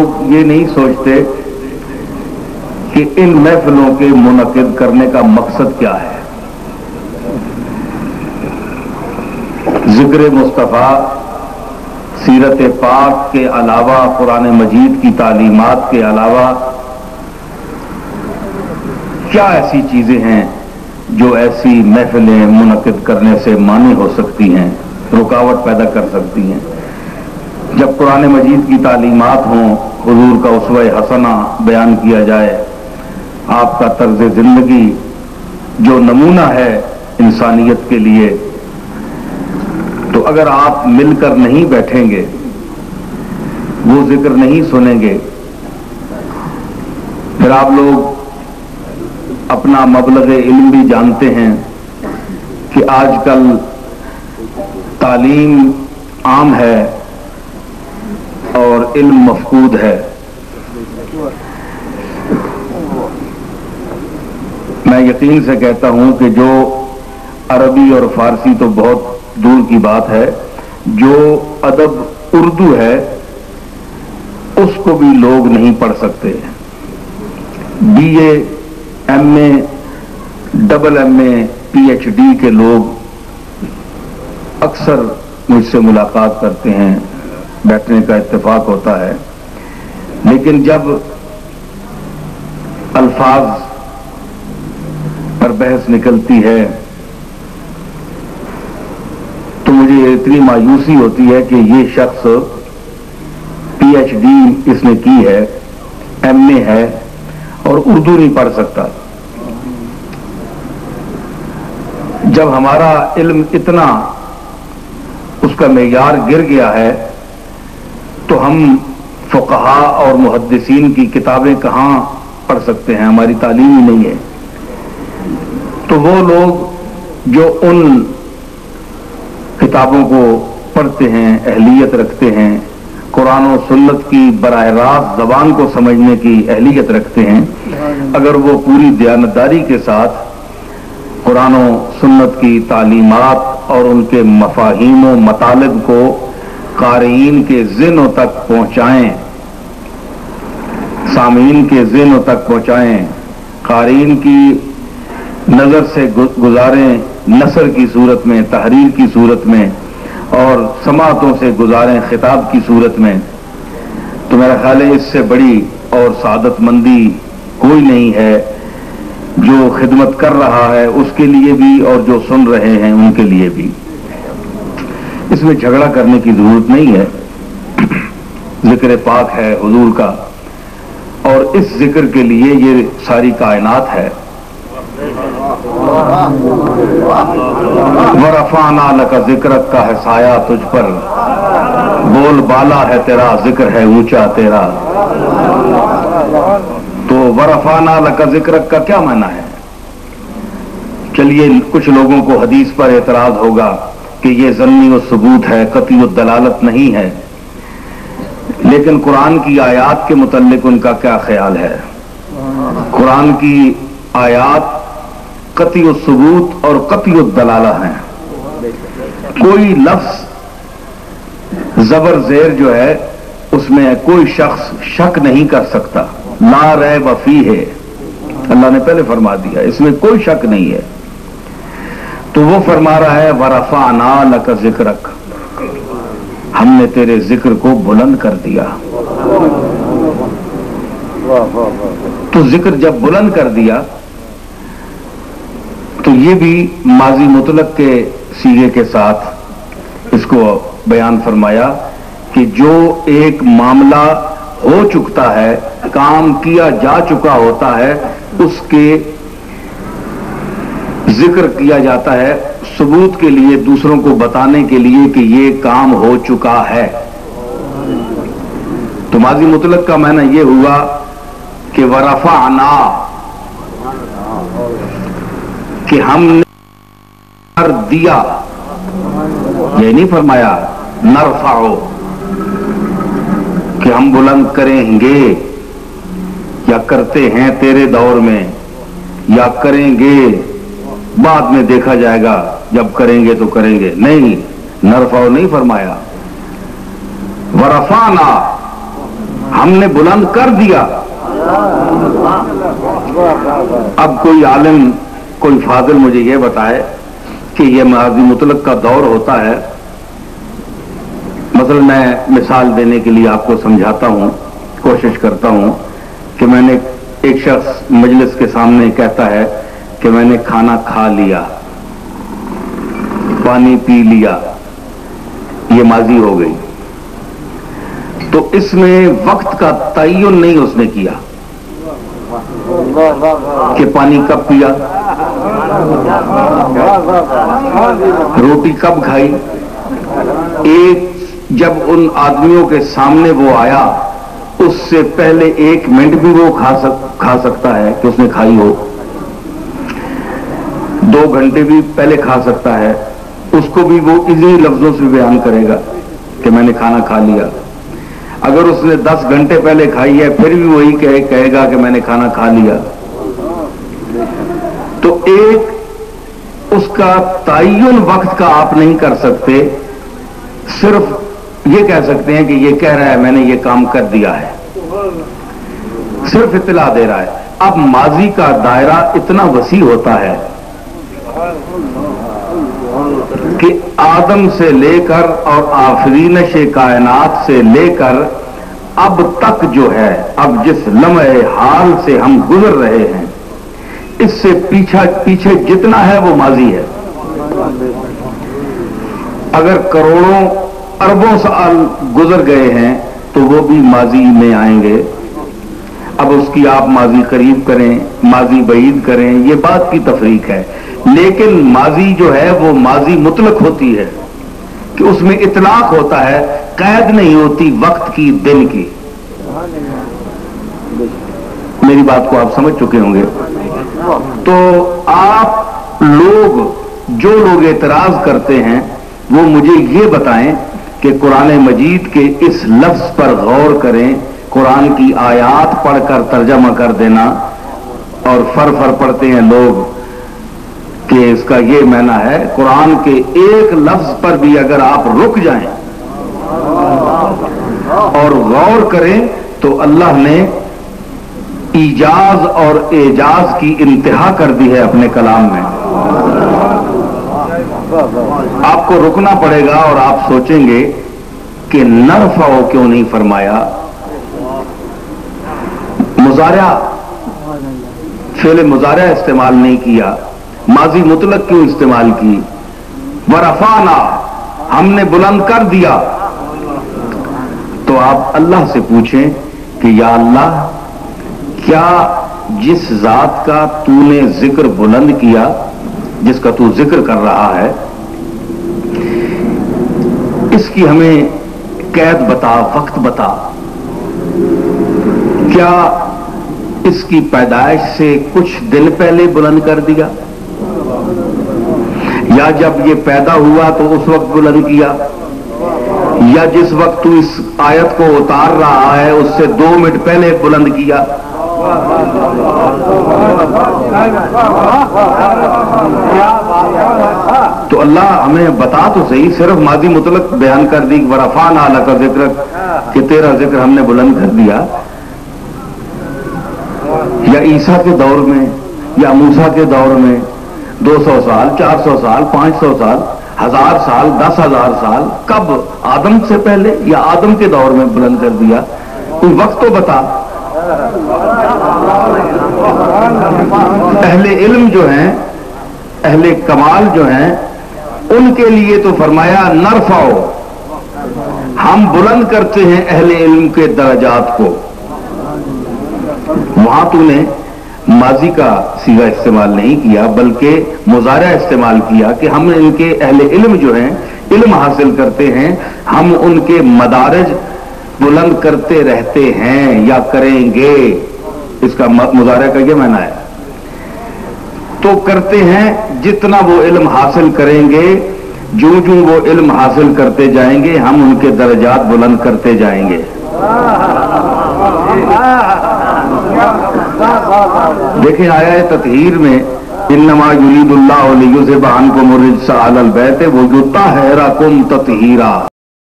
لوگ یہ نہیں سوچتے کہ ان محفلوں کے منعقد کرنے کا مقصد کیا ہے۔ ذکر مصطفیٰ، سیرت پاک کے علاوہ، قرآن مجید کی تعلیمات کے علاوہ کیا ایسی چیزیں ہیں جو ایسی محفلیں منعقد کرنے سے مانع ہو سکتی ہیں، رکاوٹ پیدا کر سکتی ہیں؟ جب قرآن مجید کی تعلیمات ہوں، حضور کا اسوہ حسنہ بیان کیا جائے، آپ کا طرز زندگی جو نمونہ ہے انسانیت کے لیے، تو اگر آپ مل کر نہیں بیٹھیں گے، وہ ذکر نہیں سنیں گے، پھر آپ لوگ اپنا مبلغ علم بھی جانتے ہیں کہ آج کل تعلیم عام ہے اور علم مفقود ہے۔ میں یقین سے کہتا ہوں کہ جو عربی اور فارسی تو بہت دور کی بات ہے، جو ادب اردو ہے اس کو بھی لوگ نہیں پڑھ سکتے۔ B A, M A, double M A, P H D کے لوگ اکثر مجھ سے ملاقات کرتے ہیں، بیٹھنے کا اتفاق ہوتا ہے، لیکن جب الفاظ پر بحث نکلتی ہے تو مجھے اتنی مایوسی ہوتی ہے کہ یہ شخص پی ایچ ڈی اس نے کی ہے، ایم اے ہے اور اردو نہیں پڑھ سکتا۔ جب ہمارا علم اتنا اس کا معیار گر گیا ہے تو ہم فقہاء اور محدثین کی کتابیں کہاں پڑھ سکتے ہیں؟ ہماری تعلیم ہی نہیں ہے۔ تو وہ لوگ جو ان کتابوں کو پڑھتے ہیں، اہلیت رکھتے ہیں، قرآن و سنت کی براہ راست زبان کو سمجھنے کی اہلیت رکھتے ہیں، اگر وہ پوری دیانتداری کے ساتھ قرآن و سنت کی تعلیمات اور ان کے مفاہیم و مطالب کو قارئین کے ذہنوں تک پہنچائیں، سامعین کے ذہنوں تک پہنچائیں، قارئین کی نظر سے گزاریں، نثر کی صورت میں، تحریر کی صورت میں، اور سماعتوں سے گزاریں خطاب کی صورت میں، تو میرا خیال ہے اس سے بڑی اور سعادت مندی کوئی نہیں ہے، جو خدمت کر رہا ہے اس کے لیے بھی اور جو سن رہے ہیں ان کے لیے بھی۔ اس میں جھگڑا کرنے کی ضرورت نہیں ہے، ذکر پاک ہے حضور کا، اور اس ذکر کے لیے یہ ساری کائنات ہے۔ وَرَفَعْنَا لَكَ ذِكْرَكَ کا ہے سایہ تجھ پر، بول بالا ہے تیرا، ذکر ہے اونچا تیرا۔ تو وَرَفَعْنَا لَكَ ذِكْرَكَ کا کیا معنی ہے؟ چلیے، کچھ لوگوں کو حدیث پر اعتراض ہوگا کہ یہ ظنی و ثبوت ہے، قطعی الدلالت نہیں ہے، لیکن قرآن کی آیات کے متعلق ان کا کیا خیال ہے؟ قرآن کی آیات قطعی الثبوت اور قطعی الدلالہ ہیں، کوئی لفظ زبر زیر جو ہے اس میں کوئی شخص شک نہیں کر سکتا، لا ریب فیہ، اللہ نے پہلے فرما دیا، اس میں کوئی شک نہیں ہے۔ تو وہ فرما رہا ہے وَرَفَعْنَا لَكَ ذِكْرَكَ، ہم نے تیرے ذکر کو بلند کر دیا۔ تو ذکر جب بلند کر دیا تو یہ بھی ماضی مطلق کے صیغے کے ساتھ اس کو بیان فرمایا کہ جو ایک معاملہ ہو چکتا ہے، کام کیا جا چکا ہوتا ہے، اس کے ذکر کیا جاتا ہے ثبوت کے لیے، دوسروں کو بتانے کے لیے کہ یہ کام ہو چکا ہے۔ تو ماضی مطلق کا معنی یہ ہوا کہ ورفعنا، کہ ہم نے کر دیا، یہ نہیں فرمایا نرفعو کہ ہم بلند کریں گے یا کرتے ہیں تیرے دور میں یا کریں گے بعد میں دیکھا جائے گا جب کریں گے تو کریں گے، نہیں، نرفعو نہیں فرمایا، ورفعنا ہم نے بلند کر دیا. اب کوئی عالم کوئی فاضل مجھے یہ بتائے کہ یہ ماضی مطلق کا دور ہوتا ہے. مثلا میں مثال دینے کے لیے آپ کو سمجھاتا ہوں, کوشش کرتا ہوں کہ میں نے ایک شخص مجلس کے سامنے کہتا ہے کہ میں نے کھانا کھا لیا, پانی پی لیا, یہ ماضی ہو گئی. تو اس میں وقت کا تعین نہیں اس نے کیا کہ پانی کب پیا, روٹی کب کھائی. ایک جب ان آدمیوں کے سامنے وہ آیا اس سے پہلے 1 منٹ بھی وہ کھا سکتا ہے کہ اس نے کھائی ہو, 2 گھنٹے بھی پہلے کھا سکتا ہے, اس کو بھی وہ انہی لفظوں سے بیان کرے گا کہ میں نے کھانا کھا لیا. اگر اس نے 10 گھنٹے پہلے کھائی ہے پھر بھی وہی کہے گا کہ میں نے کھانا کھا لیا. تو ایک اس کا تعین وقت کا آپ نہیں کر سکتے, صرف یہ کہہ سکتے ہیں کہ یہ کہہ رہا ہے میں نے یہ کام کر دیا ہے, صرف اطلاع دے رہا ہے. اب ماضی کا دائرہ اتنا وسیع ہوتا ہے کہ آدم سے لے کر اور آفرینش کائنات سے لے کر اب تک جو ہے, اب جس لمحے حال سے ہم گزر رہے ہیں, اس سے پیچھے جتنا ہے وہ ماضی ہے. اگر کروڑوں اربوں سال گزر گئے ہیں تو وہ بھی ماضی میں آئیں گے. اب اس کی آپ ماضی قریب کریں, ماضی بعید کریں, یہ بات کی تفریق ہے. لیکن ماضی جو ہے وہ ماضی مطلق ہوتی ہے کہ اس میں اطلاق ہوتا ہے, قید نہیں ہوتی وقت کی, دن کی. میری بات کو آپ سمجھ چکے ہوں گے. تو آپ لوگ جو لوگ اعتراض کرتے ہیں وہ مجھے یہ بتائیں کہ قرآن مجید کے اس لفظ پر غور کریں. قرآن کی آیات پڑھ کر ترجمہ کر دینا, اور فر پڑھتے ہیں لوگ کہ اس کا یہ معنی ہے. قرآن کے ایک لفظ پر بھی اگر آپ رک جائیں اور غور کریں تو اللہ نے ایجاز اور اعجاز کی انتہا کر دی ہے اپنے کلام میں. آپ کو رکنا پڑے گا اور آپ سوچیں گے کہ نرفعو کیوں نہیں فرمایا, مضارع فعل مضارع استعمال نہیں کیا, ماضی مطلق کیوں استعمال کی. ورفعنا ہم نے بلند کر دیا. تو آپ اللہ سے پوچھیں کہ یا اللہ, کیا جس ذات کا تو نے ذکر بلند کیا, جس کا تو ذکر کر رہا ہے, اس کی ہمیں قید بتا, وقت بتا. کیا اس کی پیدائش سے کچھ دن پہلے بلند کر دیا, یا جب یہ پیدا ہوا تو اس وقت بلند کیا, یا جس وقت تو اس آیت کو اتار رہا ہے اس سے 2 منٹ پہلے بلند کیا. تو اللہ ہمیں بتا تو صحیح, صرف ماضی مطلق بیان کر دی, ورفعنا لک ذکرک, کہ تیرا ذکر ہم نے بلند کر دیا. یا عیسیٰ کے دور میں یا موسیٰ کے دور میں 200 سال, 400 سال, 500 سال, 1000 سال, 10,000 سال, کب آدم سے پہلے یا آدم کے دور میں بلند کر دیا, کوئی وقت تو بتا. اہل علم جو ہیں, اہل کمال جو ہیں, ان کے لیے تو فرمایا نرفعو, ہم بلند کرتے ہیں اہل علم کے درجات کو. وہاں تو نے ماضی کا صیغہ استعمال نہیں کیا بلکہ مضارع استعمال کیا کہ ہم ان کے اہل علم جو ہیں, علم حاصل کرتے ہیں, ہم ان کے مدارج بلند کرتے رہتے ہیں یا کریں گے. اس کا مضارع کا یہ معنی ہے. تو کرتے ہیں جتنا وہ علم حاصل کریں گے, جو وہ علم حاصل کرتے جائیں گے ہم ان کے درجات بلند کرتے جائیں گے. دیکھیں آیا ہے تطہیر میں, انما یرید اللہ لیذھب عنکم الرجس اہل البیت ویطہرکم تطہیرا.